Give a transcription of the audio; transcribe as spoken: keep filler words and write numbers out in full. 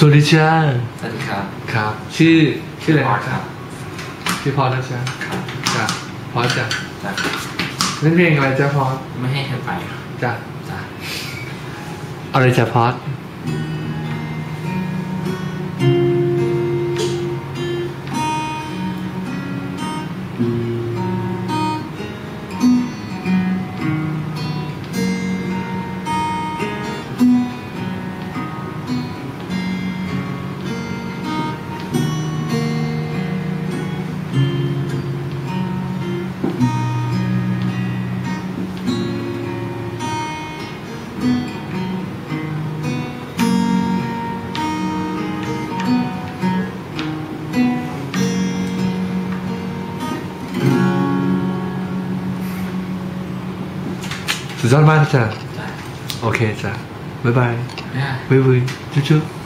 สวัสดีจ้าสวัสดีครับครับชื่อชื่ออะไรพอดครับชื่อพอดนะจ๊ะครับจ้ะพอดจ้ะจ้ะเล่นเพลงอะไรจ้ะพอดไม่ให้เธอไปจ้ะจ้ะเอาเลยจ้ะพอดสุดยอดมากจ้ะโอเคจ้ะบ๊ายบายบ๊ายบายจุ๊บ